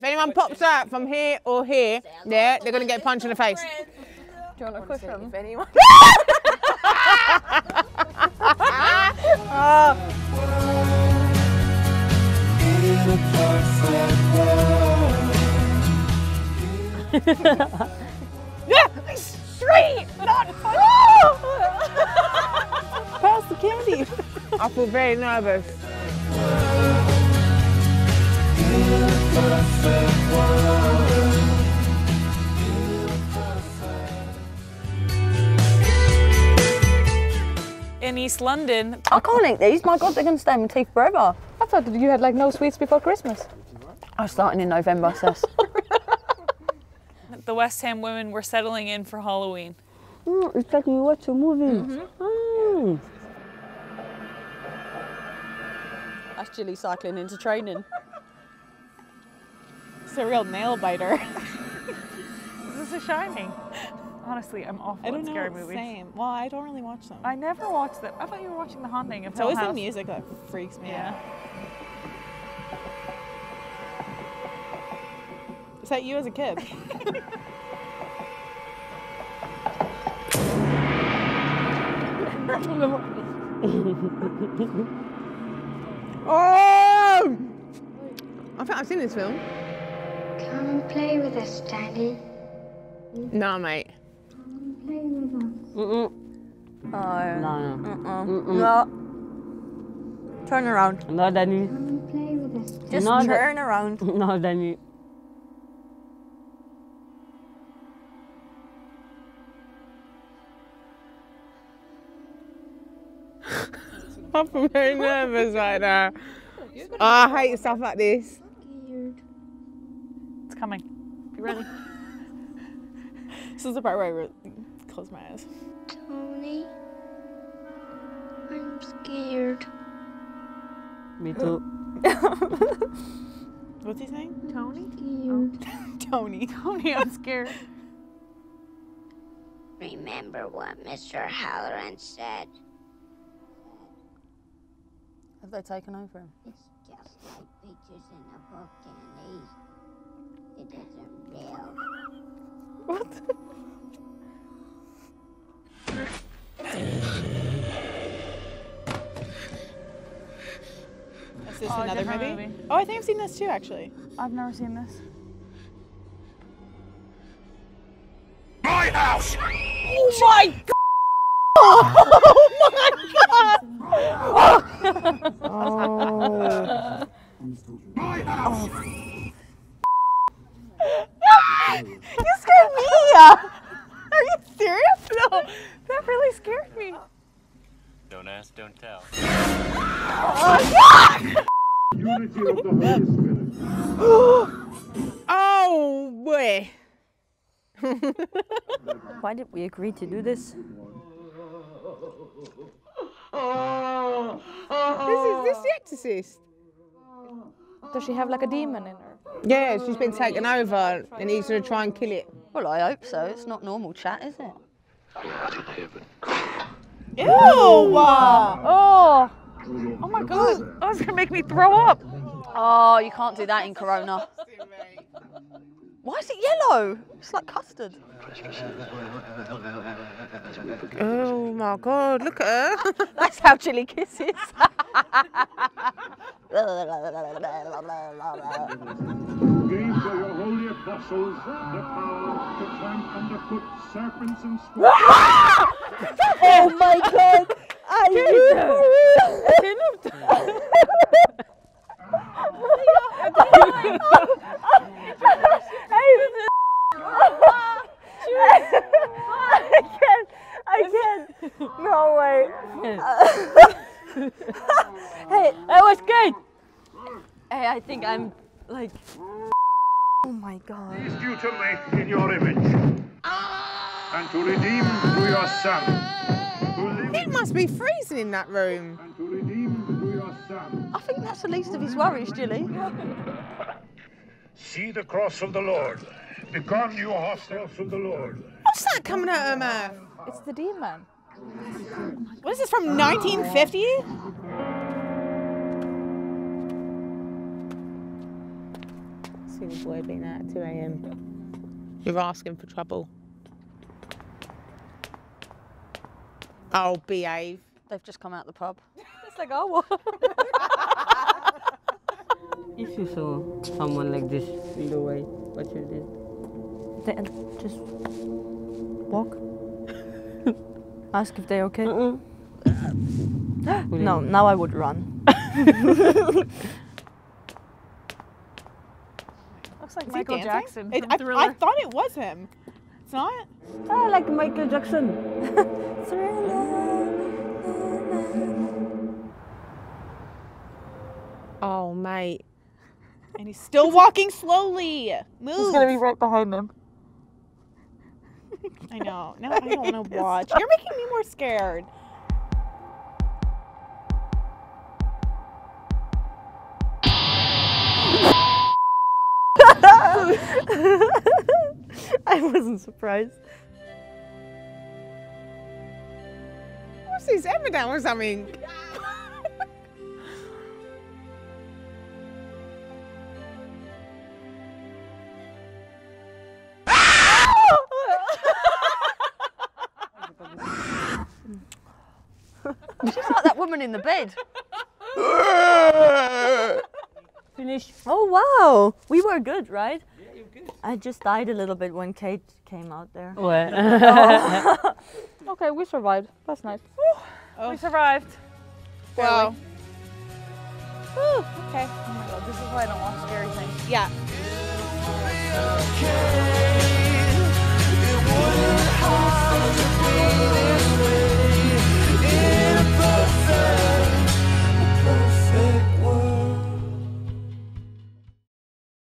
If anyone pops out from here or here, yeah, they're gonna get punched in the face. Do you want a cushion? If anyone. Yeah, straight, not Pass the candy. I feel very nervous. In East London. I can't eat these. My God, they're going to stay in my teeth forever. I thought that you had like no sweets before Christmas. I'm starting in November, Sess. The West Ham women were settling in for Halloween. It's like we watch a movie. That's Jilly cycling into training. It's a real nail biter. This is a Shining. Honestly, I'm awful at scary movies. Same. Well, I don't really watch them. I never watched them. I thought you were watching The Haunting of It's Hill always House. the music that freaks me out. Is that you as a kid? Oh! I think I've seen this film. Come and play with us, Daddy. No, mate. Play with us. No. No. Turn around. No, Danny. Come and play with us. Just No, turn around. No, Danny. I'm very nervous right now. Oh, I hate stuff like this. Scared. It's coming. You ready? This is the part where I close my eyes. Tony, I'm scared. Me too. What's he saying? Tony? Scared. Tony. Tony, I'm scared. Remember what Mr. Halloran said. Have they taken over him? It's just like pictures in a book, Danny. It isn't real. What? Is this another different movie? movie. Oh, I think I've seen this too, actually. I've never seen this. My house! Oh my god! Oh my god! Oh. My house! You scared me! Are you serious? No, that really scared me. Don't ask, don't tell. Unity of the Holy Spirit. Oh, boy. Why did we agree to do this? This is The Exorcist. Does she have like a demon in her? Yeah, she's been taken over and he's going to try and kill it. Well, I hope so. It's not normal chat, is it? Ew! Oh! Oh my god, that was gonna make me throw up. Oh, you can't do that in Corona. Why is it yellow? It's like custard. Oh my god, look at her. That's how Chili kisses. Gain for your holy apostles the power to tramp underfoot serpents and scorpions. Oh my god! I can't. No way. Hey, that was good. Hey, I think I'm like. Oh my god. Pleased you to make in your image and to redeem through your Son, who It lives must be freezing in that room. and to redeem through your Son. I think that's the least of his worries, Jilly. See the cross of the Lord. Begone, you hostiles of the Lord. What's that coming out of her mouth? It's the demon. What is this, from 1950? seen a boy being out at 2 a.m. You're asking for trouble. Oh, behave. They've just come out the pub. It's like, oh, what? If you saw someone like this in the way, what you did? They just walk. Ask if they're okay. No, now I would run. Looks like Is he Michael dancing? Jackson It- from I Thriller. thought it was him. It's not? Ah, like Michael Jackson. Oh, mate. And he's still walking slowly. Move. He's gonna be right behind him. I know. No, I don't want to watch. You're making me more scared. I wasn't surprised. What's his evidence or something? She's like that woman in the bed. Finish. Oh wow, we were good, right? Yeah, you're good. I just died a little bit when Kate came out there. What? Okay, we survived. That's nice. We survived. Wow. Whew, okay. Oh my god, this is why I don't watch scary things. Yeah.